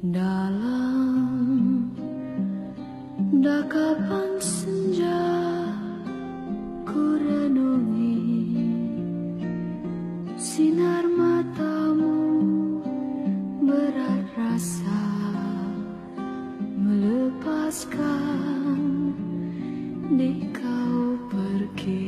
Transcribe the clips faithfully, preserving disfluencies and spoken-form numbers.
Dalam dakapan senja ku renungi sinar matamu berat rasa melepaskan di kau pergi.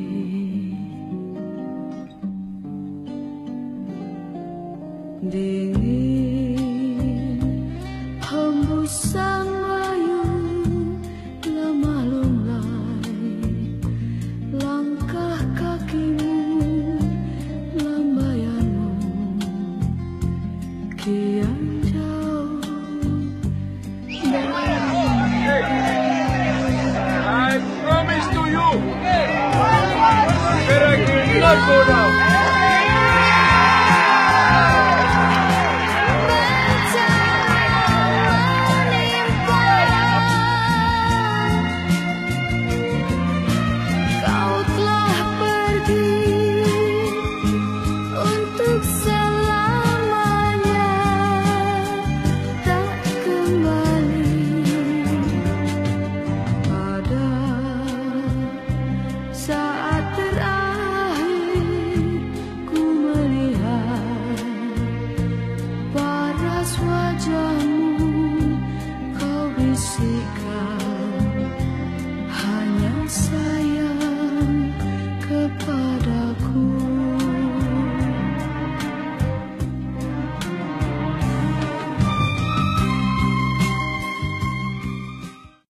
Dingin hembusan layu lemah lunglai, langkah kakimu, lambaianmu kian jauh dari I promise to you that I will not go down.